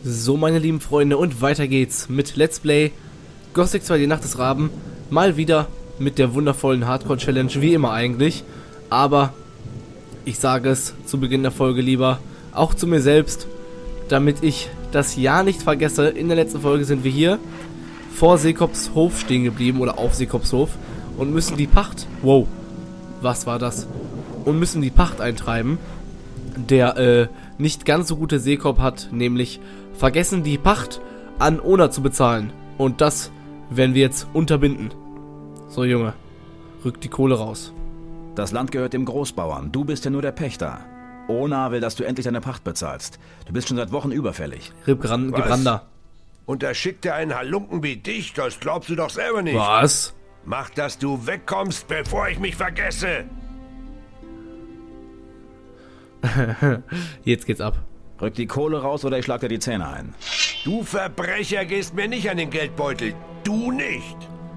So, meine lieben Freunde, und weiter geht's mit Let's Play Gothic 2, die Nacht des Raben. Mal wieder mit der wundervollen Hardcore-Challenge, wie immer eigentlich. Aber ich sage es zu Beginn der Folge lieber, auch zu mir selbst, damit ich das ja nicht vergesse. In der letzten Folge sind wir hier vor Seekops Hof stehen geblieben, oder auf Seekops Hof, und müssen die Pacht... Wow, was war das? Und müssen die Pacht eintreiben. Der nicht ganz so gute Seekop hat nämlich vergessen, die Pacht an Ona zu bezahlen. Und das werden wir jetzt unterbinden. So, Junge, rück die Kohle raus. Das Land gehört dem Großbauern. Du bist ja nur der Pächter. Ona will, dass du endlich deine Pacht bezahlst. Du bist schon seit Wochen überfällig. Gebrander. Und da schickt er einen Halunken wie dich? Das glaubst du doch selber nicht. Was? Mach, dass du wegkommst, bevor ich mich vergesse. Jetzt geht's ab. Rück die Kohle raus oder ich schlag dir die Zähne ein. Du Verbrecher gehst mir nicht an den Geldbeutel. Du nicht.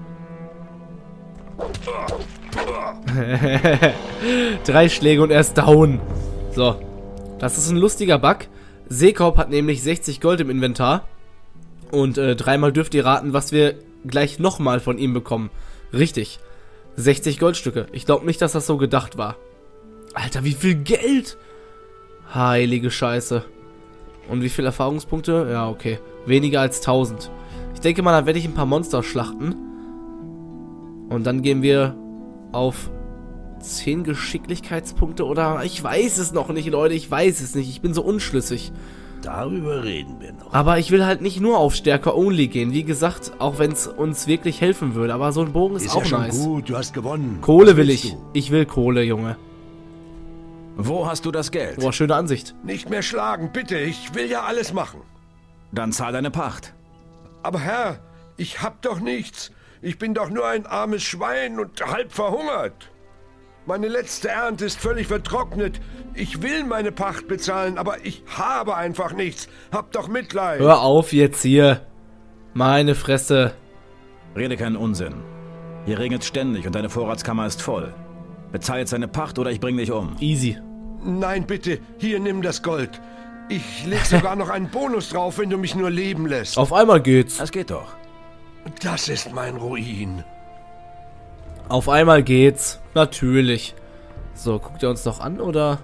3 Schläge und er ist down. So, das ist ein lustiger Bug. Seekop hat nämlich 60 Gold im Inventar. Und dreimal dürft ihr raten, was wir gleich nochmal von ihm bekommen. Richtig, 60 Goldstücke. Ich glaube nicht, dass das so gedacht war. Alter, wie viel Geld! Heilige Scheiße. Und wie viele Erfahrungspunkte? Ja, okay. Weniger als 1000. Ich denke mal, dann werde ich ein paar Monster schlachten. Und dann gehen wir auf 10 Geschicklichkeitspunkte oder... Ich weiß es noch nicht, Leute. Ich weiß es nicht. Ich bin so unschlüssig. Darüber reden wir noch. Aber ich will halt nicht nur auf Stärker Only gehen. Wie gesagt, auch wenn es uns wirklich helfen würde. Aber so ein Bogen ist auch ja schon nice. Gut, du hast gewonnen. Kohle will ich. Ich will Kohle, Junge. Wo hast du das Geld? Boah, schöne Ansicht. Nicht mehr schlagen, bitte. Ich will ja alles machen. Dann zahl deine Pacht. Aber Herr, ich hab doch nichts. Ich bin doch nur ein armes Schwein und halb verhungert. Meine letzte Ernte ist völlig vertrocknet. Ich will meine Pacht bezahlen, aber ich habe einfach nichts. Hab doch Mitleid. Hör auf jetzt hier. Meine Fresse. Rede keinen Unsinn. Hier regnet ständig und deine Vorratskammer ist voll. Bezahl jetzt deine Pacht oder ich bring dich um. Easy. Nein, bitte. Hier, nimm das Gold. Ich leg sogar noch einen Bonus drauf, wenn du mich nur leben lässt. Auf einmal geht's. Das geht doch. Das ist mein Ruin. Auf einmal geht's. Natürlich. So, guckt ihr uns noch an, oder?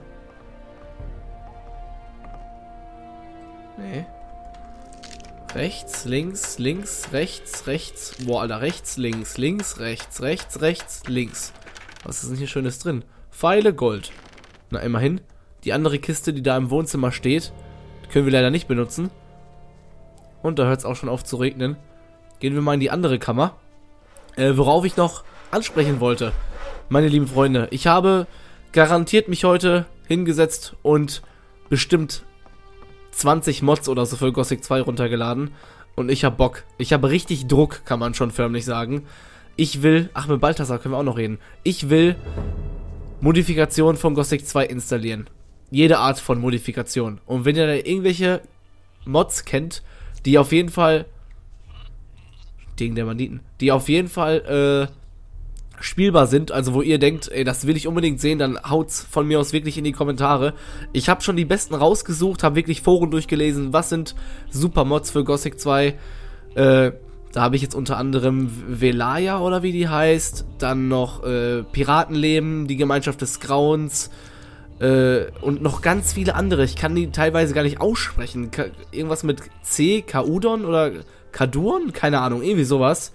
Nee. Rechts, links, links, rechts, rechts. Boah, Alter, rechts, links, links, rechts, rechts, rechts, links. Was ist denn hier Schönes drin? Pfeile, Gold. Na, immerhin. Die andere Kiste, die da im Wohnzimmer steht, können wir leider nicht benutzen. Und da hört es auch schon auf zu regnen. Gehen wir mal in die andere Kammer. Worauf ich noch ansprechen wollte. Meine lieben Freunde, ich habe garantiert mich heute hingesetzt und bestimmt 20 Mods oder so für Gothic 2 runtergeladen. Und ich habe Bock. Ich habe richtig Druck, kann man schon förmlich sagen. Ich will, ach, mit Balthasar können wir auch noch reden. Ich will Modifikationen von Gothic 2 installieren. Jede Art von Modifikation. Und wenn ihr da irgendwelche Mods kennt, die auf jeden Fall... Gegen der Banditen. Die auf jeden Fall, spielbar sind, also wo ihr denkt, ey, das will ich unbedingt sehen, dann haut's von mir aus wirklich in die Kommentare. Ich habe schon die besten rausgesucht, habe wirklich Foren durchgelesen, was sind super Mods für Gothic 2. Da habe ich jetzt unter anderem Velaya oder wie die heißt, dann noch Piratenleben, die Gemeinschaft des Grauens und noch ganz viele andere. Ich kann die teilweise gar nicht aussprechen. Irgendwas mit C, Kaudon oder Kadurn? Keine Ahnung, irgendwie sowas.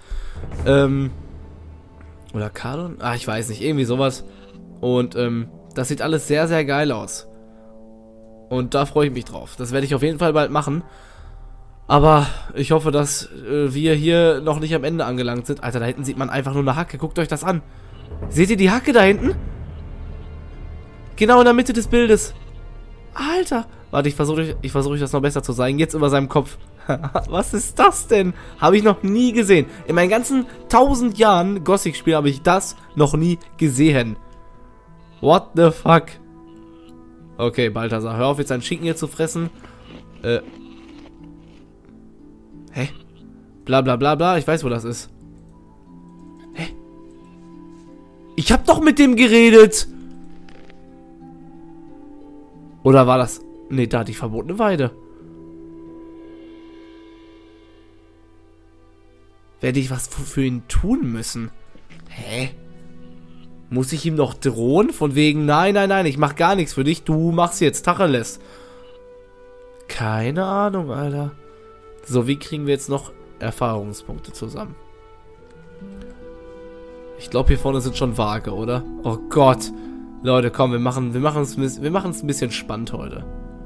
Oder Kardon? Ah, ich weiß nicht, irgendwie sowas. Und das sieht alles sehr, sehr geil aus. Und da freue ich mich drauf. Das werde ich auf jeden Fall bald machen. Aber ich hoffe, dass wir hier noch nicht am Ende angelangt sind. Alter, da hinten sieht man einfach nur eine Hacke. Guckt euch das an. Seht ihr die Hacke da hinten? Genau in der Mitte des Bildes. Alter. Warte, ich versuche euch das noch besser zu zeigen. Jetzt über seinem Kopf. Was ist das denn? Habe ich noch nie gesehen. In meinen ganzen 1000 Jahren Gothic-Spiel habe ich das noch nie gesehen. What the fuck? Okay, Balthasar, hör auf jetzt deinen Schinken hier zu fressen. Hä? Bla bla bla bla, ich weiß, wo das ist. Hä? Ich hab doch mit dem geredet! Oder war das... Ne, da die verbotene Weide. werde ich was für ihn tun müssen. Hä? Muss ich ihm noch drohen? Von wegen, nein, nein, nein, ich mach gar nichts für dich. Du machst jetzt Tacheles. Keine Ahnung, Alter. So, wie kriegen wir jetzt noch Erfahrungspunkte zusammen? Ich glaube, hier vorne sind schon Waage, oder? Oh Gott. Leute, komm, wir machen es ein bisschen spannend heute.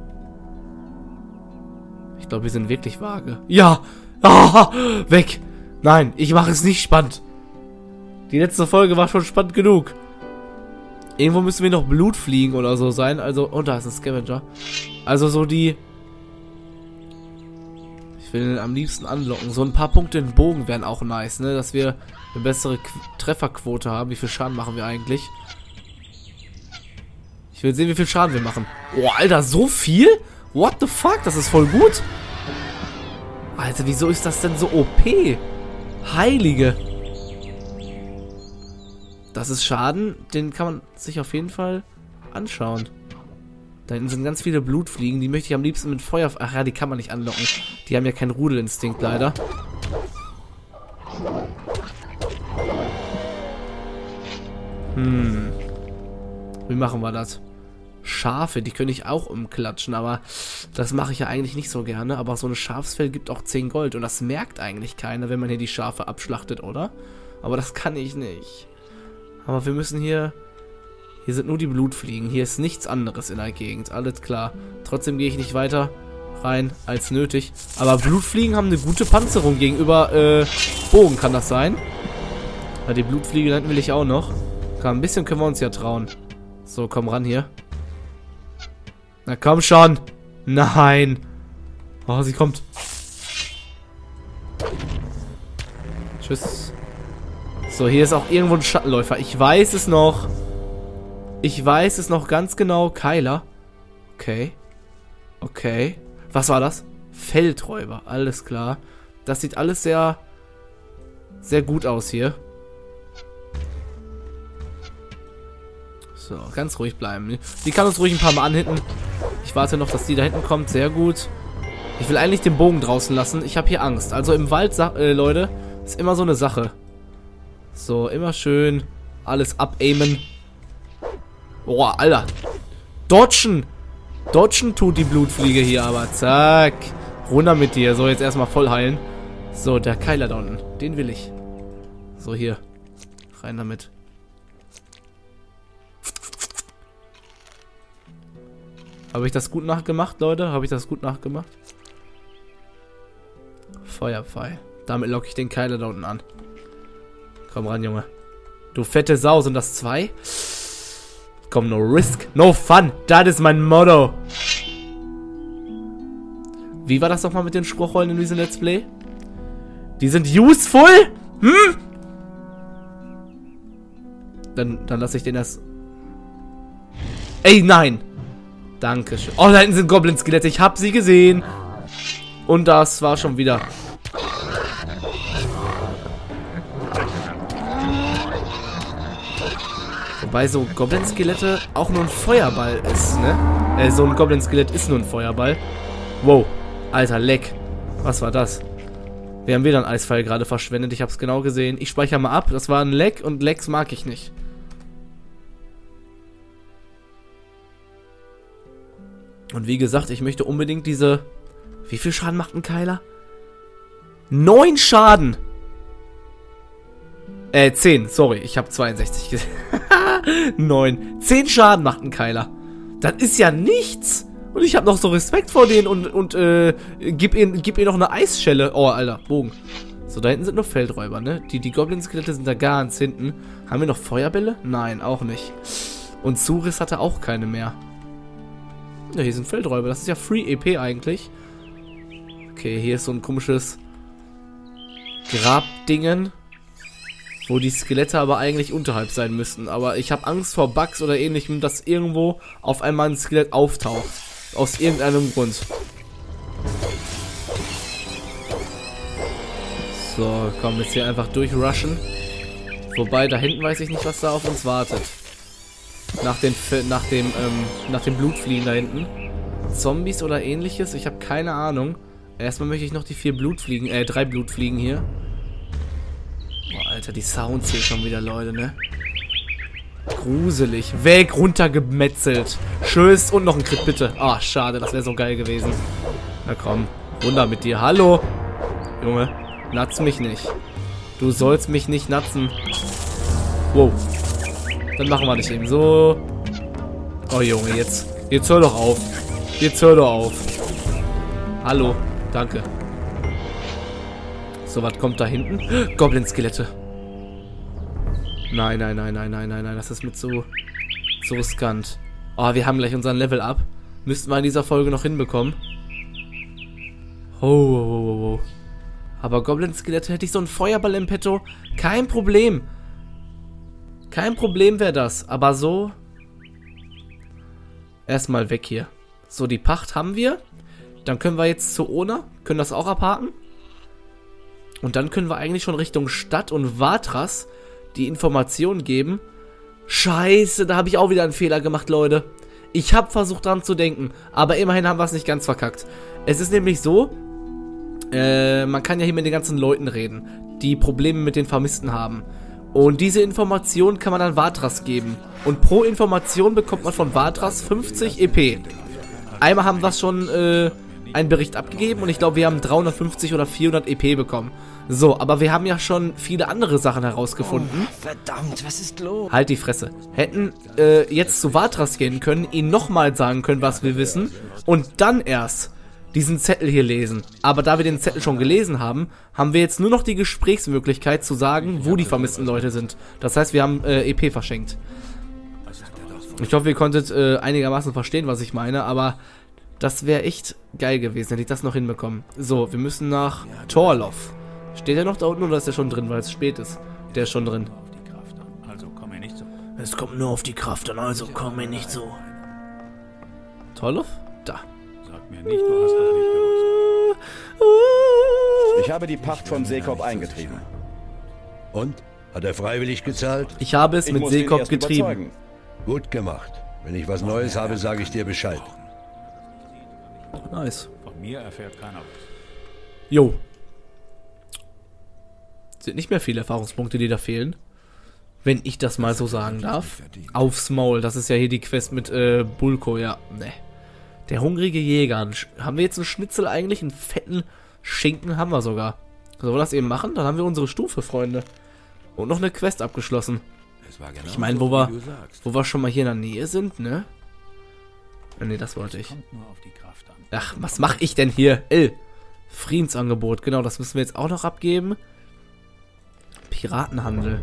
Ich glaube, wir sind wirklich Waage. Ja! Ah, weg! Nein, ich mache es nicht spannend. Die letzte Folge war schon spannend genug. Irgendwo müssen wir noch Blutfliegen oder so sein. Also, oh, da ist ein Scavenger. Also so die... Ich will ihn am liebsten anlocken. So ein paar Punkte im Bogen wären auch nice, ne? Dass wir eine bessere Trefferquote haben. Wie viel Schaden machen wir eigentlich? Ich will sehen, wie viel Schaden wir machen. Oh, Alter, so viel? What the fuck? Das ist voll gut. Alter, wieso ist das denn so OP? Heilige. Das ist Schaden, den kann man sich auf jeden Fall anschauen. Da hinten sind ganz viele Blutfliegen, die möchte ich am liebsten mit Feuer... Ach ja, die kann man nicht anlocken. Die haben ja keinen Rudelinstinkt, leider. Wie machen wir das? Schafe, die könnte ich auch umklatschen, aber das mache ich ja eigentlich nicht so gerne. Aber so ein Schafsfell gibt auch 10 Gold und das merkt eigentlich keiner, wenn man hier die Schafe abschlachtet, oder? Aber das kann ich nicht. Aber wir müssen hier... Hier sind nur die Blutfliegen. Hier ist nichts anderes in der Gegend. Alles klar. Trotzdem gehe ich nicht weiter rein als nötig. Aber Blutfliegen haben eine gute Panzerung gegenüber Bogen, kann das sein? Ja, die Blutfliege hinten will ich auch noch. Komm, ein bisschen können wir uns ja trauen. So, komm ran hier. Na komm schon. Nein. Oh, sie kommt. Tschüss. So, hier ist auch irgendwo ein Schattenläufer. Ich weiß es noch. Ich weiß es noch ganz genau. Keiler. Okay. Okay. Was war das? Feldräuber. Alles klar. Das sieht alles sehr, sehr gut aus hier. So, ganz ruhig bleiben. Die kann uns ruhig ein paar Mal anhitten. Ich warte noch, dass die da hinten kommt. Sehr gut. Ich will eigentlich den Bogen draußen lassen. Ich habe hier Angst. Also im Wald, Leute, ist immer so eine Sache. So, immer schön alles abaimen. Boah, Alter. Dodgen. Dodgen tut die Blutfliege hier, aber zack. Runter mit dir. So, jetzt erstmal voll heilen. So, der Keiler da unten. Den will ich. So, hier. Rein damit. Habe ich das gut nachgemacht, Leute? Habe ich das gut nachgemacht? Feuerpfeil. Damit locke ich den Keiler da unten an. Komm ran, Junge. Du fette Sau. Sind das 2? Komm, no risk, no fun. Das ist mein Motto. Wie war das nochmal mit den Spruchrollen in diesem Let's Play? Die sind useful? Hm? Dann lasse ich den das... Ey, nein. Dankeschön. Oh, da hinten sind Goblin-Skelette. Ich habe sie gesehen. Und das war schon wieder... Wobei so Goblin-Skelette auch nur ein Feuerball ist, ne? So ein Goblin-Skelett ist nur ein Feuerball. Wow. Alter, Leck. Was war das? Wir haben wieder einen Eispfeil gerade verschwendet. Ich habe es genau gesehen. Ich speichere mal ab. Das war ein Leck und Lecks mag ich nicht. Und wie gesagt, ich möchte unbedingt diese... Wie viel Schaden macht ein Keiler? 9 Schaden! 10, sorry, ich habe 62 gesehen. 9. 10 Schaden macht ein Keiler. Das ist ja nichts. Und ich habe noch so Respekt vor denen und gib ihr noch eine Eisschelle. Oh, Alter, Bogen. So, da hinten sind noch Feldräuber, ne? Die Goblin-Skelette sind da ganz hinten. Haben wir noch Feuerbälle? Nein, auch nicht. Und Suris hatte auch keine mehr. Ja, hier sind Feldräuber. Das ist ja Free EP eigentlich. Okay, hier ist so ein komisches Grabdingen, wo die Skelette aber eigentlich unterhalb sein müssten. Aber ich habe Angst vor Bugs oder ähnlichem, dass irgendwo auf einmal ein Skelett auftaucht. Aus irgendeinem Grund. So, komm, jetzt hier einfach durchrushen. Wobei, da hinten weiß ich nicht, was da auf uns wartet. Nach den Blutfliegen da hinten. Zombies oder ähnliches? Ich habe keine Ahnung. Erstmal möchte ich noch die 3 Blutfliegen hier. Alter, die Sounds hier schon wieder, Leute, ne? Gruselig. Weg, runtergemetzelt. Tschüss und noch ein Crit, bitte. Ah, schade, das wäre so geil gewesen. Na komm, runter mit dir. Hallo. Junge, natz mich nicht. Du sollst mich nicht natzen. Wow. Dann machen wir nicht eben so. Oh, Junge, jetzt hör doch auf. Jetzt hör doch auf. Hallo, danke. So, was kommt da hinten? Goblin-Skelette. Nein, nein, nein, nein, nein, nein, nein. Das ist mit so riskant. Oh, wir haben gleich unseren Level-Up. Müssten wir in dieser Folge noch hinbekommen. Oh. Aber Goblin-Skelette, hätte ich so einen Feuerball im Petto. Kein Problem. Kein Problem wäre das. Aber so. Erstmal weg hier. So, die Pacht haben wir. Dann können wir jetzt zu Ona. Können das auch abhaken. Und dann können wir eigentlich schon Richtung Stadt und Vatras die Informationen geben. Scheiße, da habe ich auch wieder einen Fehler gemacht, Leute. Ich habe versucht dran zu denken, aber immerhin haben wir es nicht ganz verkackt. Es ist nämlich so, man kann ja hier mit den ganzen Leuten reden, die Probleme mit den Vermissten haben. Und diese Information kann man dann Vatras geben. Und pro Information bekommt man von Vatras 50 EP. Einmal haben wir schon einen Bericht abgegeben und ich glaube, wir haben 350 oder 400 EP bekommen. So, aber wir haben ja schon viele andere Sachen herausgefunden. Oh, verdammt, was ist los? Halt die Fresse. Hätten jetzt zu Vatras gehen können, ihnen nochmal sagen können, was wir wissen und dann erst diesen Zettel hier lesen. Aber da wir den Zettel schon gelesen haben, haben wir jetzt nur noch die Gesprächsmöglichkeit zu sagen, wo die vermissten Leute sind. Das heißt, wir haben EP verschenkt. Ich hoffe, ihr konntet einigermaßen verstehen, was ich meine, aber das wäre echt geil gewesen, hätte ich das noch hinbekommen. So, wir müssen nach Torloff. Steht der noch da unten oder ist der schon drin, weil es spät ist? Der ist schon drin. Es kommt nur auf die Kraft an, also komm mir nicht so. Torloff? Da. Sag mir nicht, du hast das nicht gewusst. Ich habe die Pacht von Seekop eingetrieben. Und? Hat er freiwillig gezahlt? Ich habe es mit muss ihn Seekop erst getrieben. überzeugen. Gut gemacht. Wenn ich was Neues habe, sage ich dir Bescheid. Nice. Von mir erfährt keiner was. Jo. Sind nicht mehr viele Erfahrungspunkte, die da fehlen. Wenn ich das mal so sagen darf. Aufs Maul. Das ist ja hier die Quest mit Bulko, ja. Ne. Der hungrige Jäger. Haben wir jetzt einen Schnitzel eigentlich? Einen fetten Schinken haben wir sogar. Sollen wir das eben machen? Dann haben wir unsere Stufe, Freunde. Und noch eine Quest abgeschlossen. Ich meine, wo wir schon mal hier in der Nähe sind, ne? Ne, das wollte ich. Ach, was mache ich denn hier? Friedensangebot. Genau, das müssen wir jetzt auch noch abgeben. Piratenhandel.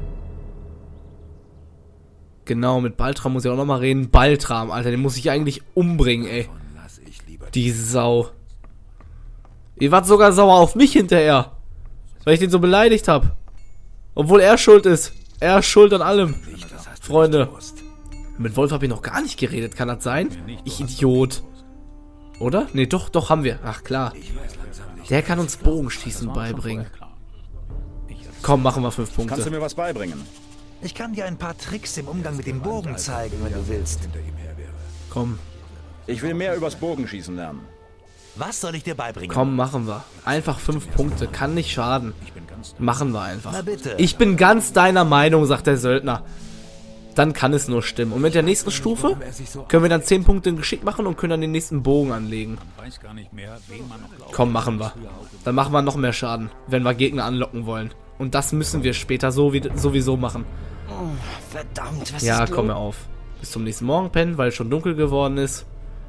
Genau, mit Baltram muss ich auch noch mal reden. Baltram, Alter, den muss ich eigentlich umbringen, ey. Die Sau. Ihr wart sogar sauer auf mich hinterher. Weil ich den so beleidigt habe. Obwohl er schuld ist. Er ist schuld an allem. Freunde. Mit Wolf habe ich noch gar nicht geredet. Kann das sein? Ich Idiot. Oder? Ne, doch, haben wir. Ach, klar. Der kann uns Bogenschießen beibringen. Komm, machen wir 5 Punkte. Kannst du mir was beibringen? Ich kann dir ein paar Tricks im Umgang mit dem Bogen zeigen, wenn du willst. Komm. Ich will mehr übers Bogenschießen lernen. Was soll ich dir beibringen? Komm, machen wir. Einfach 5 Punkte. Kann nicht schaden. Machen wir einfach. Na bitte. Ich bin ganz deiner Meinung, sagt der Söldner. Dann kann es nur stimmen. Und mit der nächsten Stufe können wir dann 10 Punkte in Geschick machen und können dann den nächsten Bogen anlegen. Weiß gar nicht mehr, wen man noch glaubt. Komm, machen wir. Dann machen wir noch mehr Schaden, wenn wir Gegner anlocken wollen. Und das müssen wir später sowieso machen. Oh, verdammt, was Ja, ist komm los? mir auf. Bis zum nächsten Morgen pennen, weil es schon dunkel geworden ist.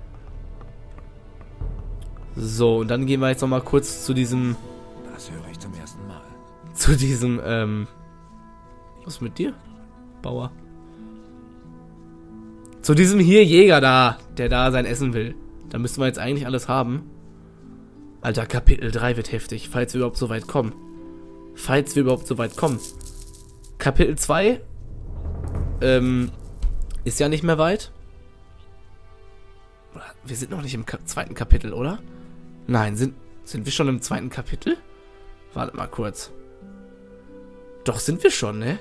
So, und dann gehen wir jetzt nochmal kurz zu diesem... Das höre ich zum ersten Mal. Zu diesem, was ist mit dir, Bauer? Zu diesem hier Jäger da, der da sein Essen will. Da müssten wir jetzt eigentlich alles haben. Alter, Kapitel 3 wird heftig, falls wir überhaupt so weit kommen. Kapitel 2, ist ja nicht mehr weit. Wir sind noch nicht im zweiten Kapitel, oder? Nein, sind wir schon im zweiten Kapitel? Warte mal kurz. Doch, sind wir schon, ne?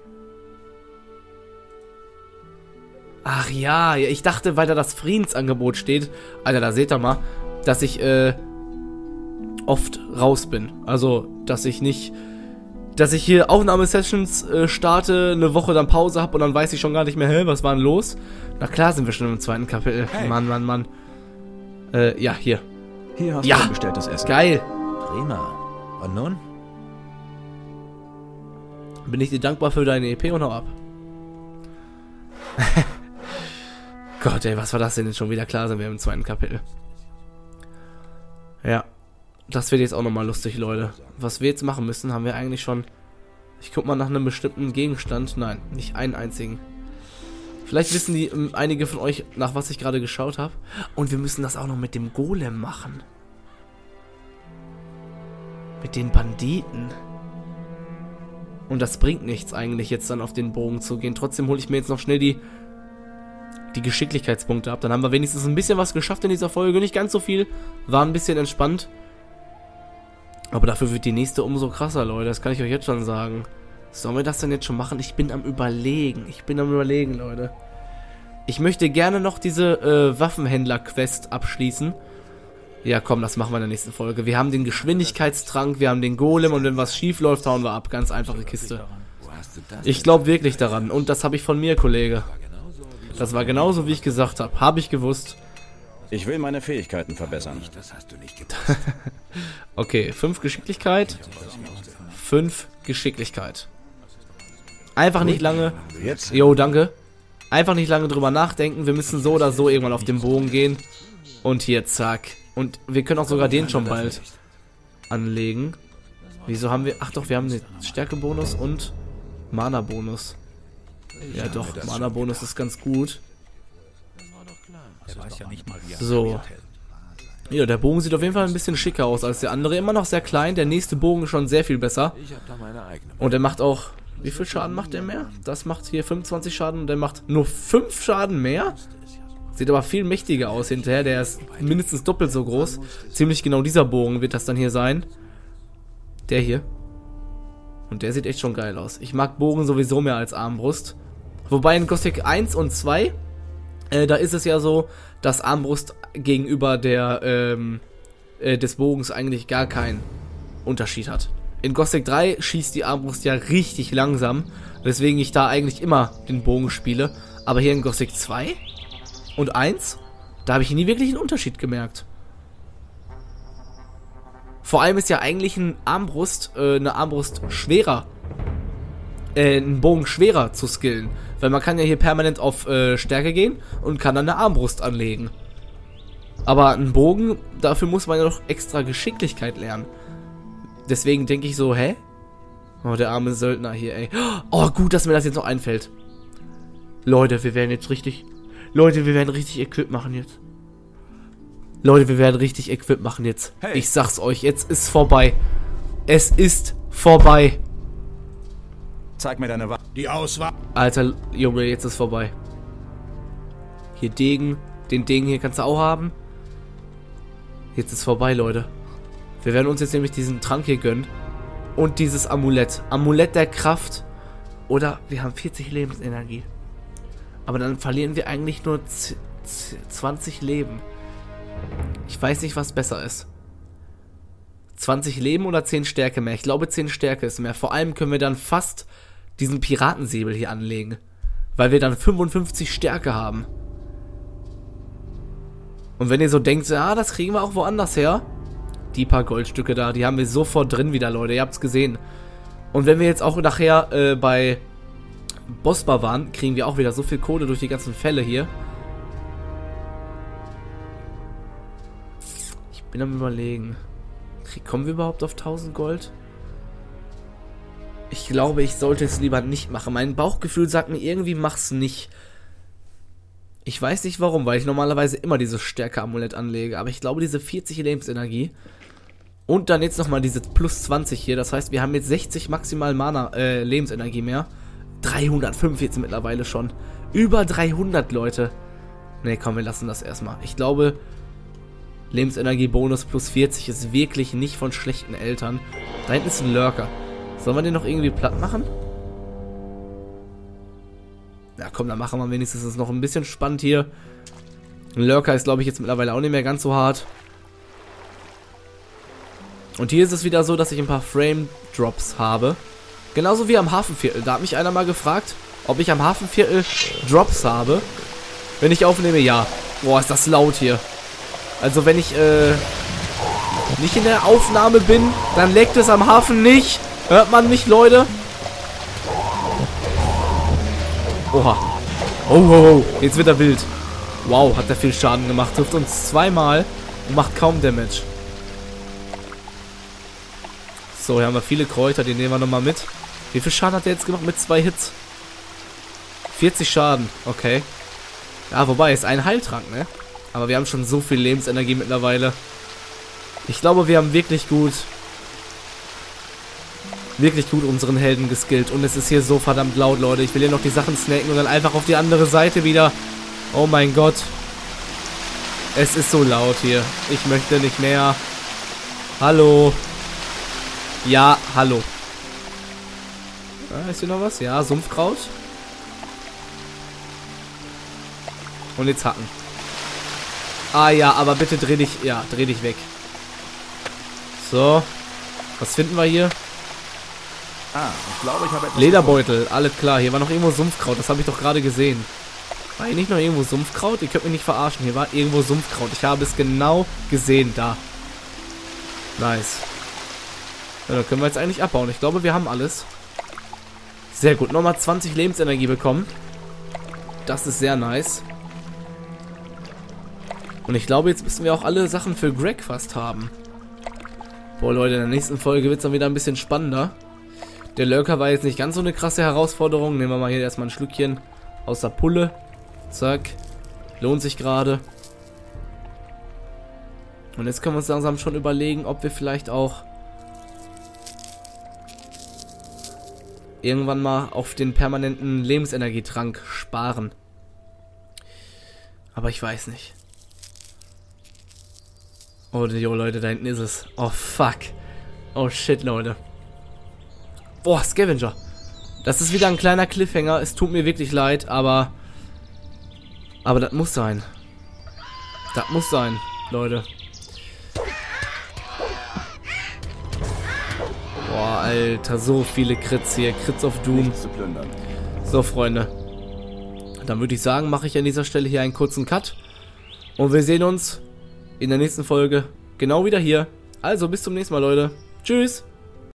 Ach ja, ich dachte, weil da das Friedensangebot steht. Alter, da seht ihr mal, dass ich oft raus bin. Also, dass ich nicht dass ich hier Aufnahmesessions starte, eine Woche dann Pause habe und dann weiß ich schon gar nicht mehr, hä, was war denn los? Na klar sind wir schon im 2. Kapitel. Hey. Mann. Ja, hier. Hier hast Ja. du ein bestelltes Essen. Geil. Prima. Und nun? Bin ich dir dankbar für deine EP und hau ab. Gott, ey, was war das denn jetzt schon wieder? Klar sind wir im 2. Kapitel. Ja. Das wird jetzt auch nochmal lustig, Leute. Was wir jetzt machen müssen, haben wir eigentlich schon... Ich guck mal nach einem bestimmten Gegenstand. Nein, nicht einen einzigen. Vielleicht wissen die einige von euch, nach was ich gerade geschaut habe. Und wir müssen das auch noch mit dem Golem machen. Mit den Banditen. Und das bringt nichts eigentlich, jetzt dann auf den Bogen zu gehen. Trotzdem hole ich mir jetzt noch schnell die Geschicklichkeitspunkte ab. Dann haben wir wenigstens ein bisschen was geschafft in dieser Folge. Nicht ganz so viel. War ein bisschen entspannt. Aber dafür wird die nächste umso krasser, Leute. Das kann ich euch jetzt schon sagen. Sollen wir das denn jetzt schon machen? Ich bin am Überlegen. Leute. Ich möchte gerne noch diese Waffenhändler-Quest abschließen. Ja, komm, das machen wir in der nächsten Folge. Wir haben den Geschwindigkeitstrank, wir haben den Golem und wenn was schief läuft, hauen wir ab. Ganz einfache Kiste. Ich glaube wirklich daran. Und das habe ich von mir, Kollege. Das war genauso, wie ich gesagt habe. Habe ich gewusst. Ich will meine Fähigkeiten verbessern. Okay, 5 Geschicklichkeit. 5 Geschicklichkeit. Einfach nicht lange. Jetzt? Jo, danke. Einfach nicht lange drüber nachdenken. Wir müssen so oder so irgendwann auf den Bogen gehen. Und hier, zack. Und wir können auch sogar den schon bald anlegen. Wieso haben wir... Ach doch, wir haben den Stärkebonus und Mana-Bonus. Ja doch, Mana-Bonus ist ganz gut. So. Ja, der Bogen sieht auf jeden Fall ein bisschen schicker aus als der andere. Immer noch sehr klein. Der nächste Bogen ist schon sehr viel besser. Und der macht auch... Wie viel Schaden macht der mehr? Das macht hier 25 Schaden und der macht nur 5 Schaden mehr. Sieht aber viel mächtiger aus hinterher. Der ist mindestens doppelt so groß. Ziemlich genau dieser Bogen wird das dann hier sein. Der hier. Und der sieht echt schon geil aus. Ich mag Bogen sowieso mehr als Armbrust. Wobei in Gothic 1 und 2, da ist es ja so, dass Armbrust gegenüber der des Bogens eigentlich gar keinen Unterschied hat. In Gothic 3 schießt die Armbrust ja richtig langsam, weswegen ich da eigentlich immer den Bogen spiele. Aber hier in Gothic 2 und 1, da habe ich nie wirklich einen Unterschied gemerkt. Vor allem ist ja eigentlich eine Armbrust schwerer, einen Bogen schwerer zu skillen. Weil man kann ja hier permanent auf Stärke gehen und kann dann eine Armbrust anlegen. Aber einen Bogen, dafür muss man ja noch extra Geschicklichkeit lernen. Deswegen denke ich so, hä? Oh, der arme Söldner hier, ey. Oh, gut, dass mir das jetzt noch einfällt. Leute, wir werden jetzt richtig... Leute, wir werden richtig Equip machen jetzt. Hey. Ich sag's euch, jetzt ist vorbei. Es ist vorbei. Zeig mir deine Waffe. Die Auswahl. Alter, Junge, jetzt ist vorbei. Hier Degen. Den Degen hier kannst du auch haben. Jetzt ist vorbei, Leute. Wir werden uns jetzt nämlich diesen Trank hier gönnen. Und dieses Amulett. Amulett der Kraft. Oder wir haben 40 Lebensenergie. Aber dann verlieren wir eigentlich nur 20 Leben. Ich weiß nicht, was besser ist. 20 Leben oder 10 Stärke mehr? Ich glaube 10 Stärke ist mehr. Vor allem können wir dann fast diesen Piratensäbel hier anlegen. Weil wir dann 55 Stärke haben. Und wenn ihr so denkt, ja, das kriegen wir auch woanders her. Die paar Goldstücke da, die haben wir sofort drin wieder, Leute. Ihr habt's gesehen. Und wenn wir jetzt auch nachher bei Bossbar waren, kriegen wir auch wieder so viel Kohle durch die ganzen Fälle hier. Ich bin am Überlegen. Kommen wir überhaupt auf 1000 Gold? Ich glaube, ich sollte es lieber nicht machen. Mein Bauchgefühl sagt mir irgendwie, mach's nicht. Ich weiß nicht warum, weil ich normalerweise immer dieses Stärke-Amulett anlege. Aber ich glaube, diese 40 Lebensenergie und dann jetzt nochmal diese plus 20 hier. Das heißt, wir haben jetzt 60 maximal Lebensenergie mehr. 345 mittlerweile schon. Über 300, Leute. Ne, komm, wir lassen das erstmal. Ich glaube, Lebensenergie-Bonus plus 40 ist wirklich nicht von schlechten Eltern. Da hinten ist ein Lurker. Sollen wir den noch irgendwie platt machen? Ja, komm, dann machen wir wenigstens das noch ein bisschen spannend hier. Ein Lurker ist, glaube ich, jetzt mittlerweile auch nicht mehr ganz so hart. Und hier ist es wieder so, dass ich ein paar Frame-Drops habe. Genauso wie am Hafenviertel. Da hat mich einer mal gefragt, ob ich am Hafenviertel Drops habe. Wenn ich aufnehme, ja. Boah, ist das laut hier. Also wenn ich nicht in der Aufnahme bin, dann leckt es am Hafen nicht. Hört man mich, Leute? Oha. Oh, oh, oh. Jetzt wird er wild. Wow, hat er viel Schaden gemacht. Trifft uns zweimal und macht kaum Damage. So, hier haben wir viele Kräuter. Die nehmen wir nochmal mit. Wie viel Schaden hat er jetzt gemacht mit 2 Hits? 40 Schaden. Okay. Ja, wobei, ist ein Heiltrank, ne? Aber wir haben schon so viel Lebensenergie mittlerweile. Ich glaube, wir haben wirklich gut unseren Helden geskillt. Und es ist hier so verdammt laut, Leute. Ich will hier noch die Sachen snacken und dann einfach auf die andere Seite wieder. Oh mein Gott. Es ist so laut hier. Ich möchte nicht mehr. Hallo. Ja, hallo. Ist hier noch was? Ja, Sumpfkraut. Und jetzt Hacken. Ah ja, aber bitte dreh dich. Ja, dreh dich weg. So. Was finden wir hier? Ah, ich glaube, ich habe etwas Lederbeutel, alles klar. Hier war noch irgendwo Sumpfkraut, das habe ich doch gerade gesehen. War hier nicht noch irgendwo Sumpfkraut? Ihr könnt mich nicht verarschen. Hier war irgendwo Sumpfkraut. Ich habe es genau gesehen, da. Nice. Ja, dann können wir jetzt eigentlich abbauen. Ich glaube, wir haben alles. Sehr gut. Nochmal 20 Lebensenergie bekommen. Das ist sehr nice. Und ich glaube, jetzt müssen wir auch alle Sachen für Greg fast haben. Boah, Leute, in der nächsten Folge wird es dann wieder ein bisschen spannender. Der Lurker war jetzt nicht ganz so eine krasse Herausforderung. Nehmen wir mal hier erstmal ein Schlückchen aus der Pulle. Zack. Lohnt sich gerade. Und jetzt können wir uns langsam schon überlegen, ob wir vielleicht auch irgendwann mal auf den permanenten Lebensenergietrank sparen. Aber ich weiß nicht. Oh, jo, Leute, da hinten ist es. Oh, fuck. Oh, shit, Leute. Boah, Scavenger. Das ist wieder ein kleiner Cliffhanger. Es tut mir wirklich leid, aber das muss sein. Das muss sein, Leute. Boah, Alter, so viele Crits hier. Crits of Doom. zu plündern. So, Freunde. Dann würde ich sagen, mache ich an dieser Stelle hier einen kurzen Cut. Und wir sehen uns in der nächsten Folge genau wieder hier. Also, bis zum nächsten Mal, Leute. Tschüss.